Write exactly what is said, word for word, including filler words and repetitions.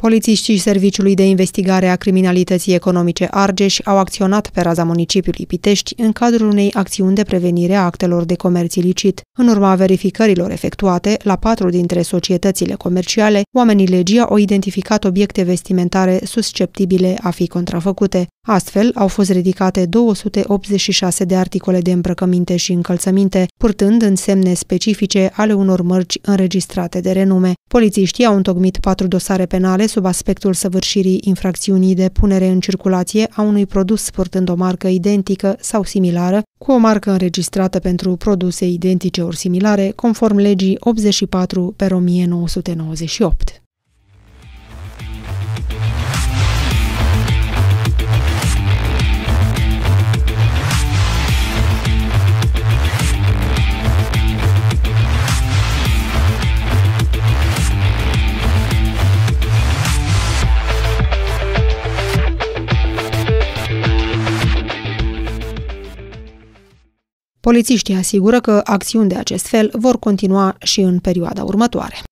Polițiștii Serviciului de Investigare a Criminalității Economice Argeș au acționat pe raza municipiului Pitești în cadrul unei acțiuni de prevenire a actelor de comerț ilicit. În urma verificărilor efectuate, la patru dintre societățile comerciale, oamenii legii au identificat obiecte vestimentare susceptibile a fi contrafăcute. Astfel, au fost ridicate două sute optzeci și șase de articole de îmbrăcăminte și încălțăminte, purtând însemne specifice ale unor mărci înregistrate de renume. Polițiștii au întocmit patru dosare penale sub aspectul săvârșirii infracțiunii de punere în circulație a unui produs purtând o marcă identică sau similară, cu o marcă înregistrată pentru produse identice ori similare, conform legii optzeci și patru pe o mie nouă sute nouăzeci și opt. Polițiștii asigură că acțiuni de acest fel vor continua și în perioada următoare.